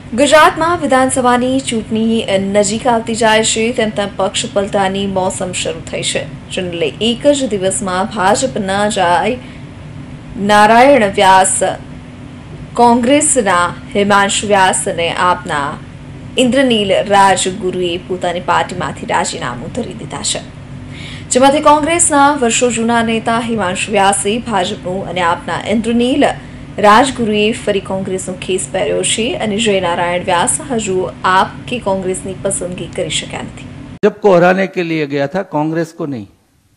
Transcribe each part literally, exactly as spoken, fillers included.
ગુજરાતમાં વિધાનસભાની ચૂંટણી નજીક આવતી જાય છે તેમ તેમ પક્ષ પલટાની મોસમ શરૂ થઈ છે, જેને લઈ એક જ દિવસમાં ભાજપના જાય નારાયણ વ્યાસ, કોંગ્રેસના હિમાંશુ વ્યાસ અને આપના ઇન્દ્રનીલ રાજગુરુએ પોતાની પાર્ટીમાંથી રાજીનામું ધરી દીધા છે, જેમાંથી કોંગ્રેસના વર્ષો જૂના નેતા હિમાંશુ વ્યાસે ભાજપનું અને આપના ઇન્દ્રનીલ રાજગુરુએ ફરી કોંગ્રેસનો ખેસ પહેર્યો છે અને જય नारायण व्यास हजू आप की कांग्रेस ने पसंदगी कर शक्या नहीं। जब को हराने के लिए गया था, कांग्रेस को नहीं,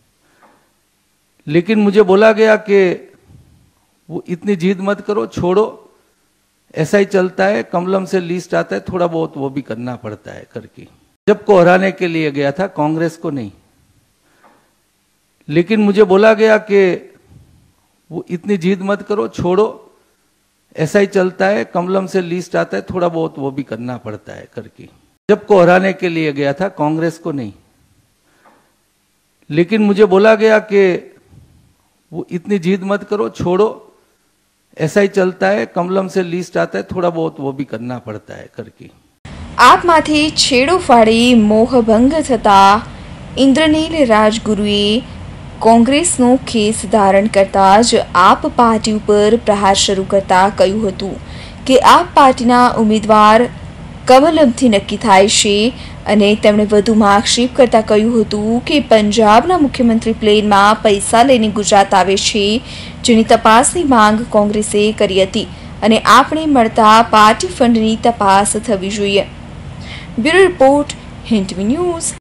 लेकिन मुझे बोला गया कि वो इतनी जिद मत करो, छोड़ो, ऐसा ही चलता है, कमलम से लिस्ट आता है, थोड़ा बहुत वो भी करना पड़ता है करके। जब को हराने के लिए गया था, कांग्रेस को नहीं, लेकिन मुझे बोला गया कि वो इतनी जिद मत करो, छोड़ो, ऐसा ही चलता है, कमलम से लिस्ट आता है, थोड़ा बहुत वो भी करना पड़ता है करके। जब को हराने के लिए गया था, कांग्रेस को नहीं, लेकिन मुझे बोला गया कि वो इतनी जिद मत करो, छोड़ो, ऐसा ही चलता है, कमलम से लिस्ट आता है, थोड़ा बहुत वो भी करना पड़ता है करके। આપમાંથી છેડો ફાડી મોહભંગ થતા ઇન્દ્રનીલ રાજગુરુએ કોંગ્રેસનો ખેસ ધારણ કરતા જ આપ પાર્ટી ઉપર પ્રહાર શરૂ કરતા કહ્યું હતું કે આપ પાર્ટીના ઉમેદવાર કમલમથી નક્કી થાય છે અને તેમણે વધુમાં આક્ષેપ કરતા કહ્યું હતું કે પંજાબના મુખ્યમંત્રી પ્લેનમાં પૈસા લઈને ગુજરાત આવે છે, જેની તપાસની માંગ કોંગ્રેસે કરી હતી અને આપણે મળતા પાર્ટી ફંડની તપાસ થવી જોઈએ। Bureau report, Hind news.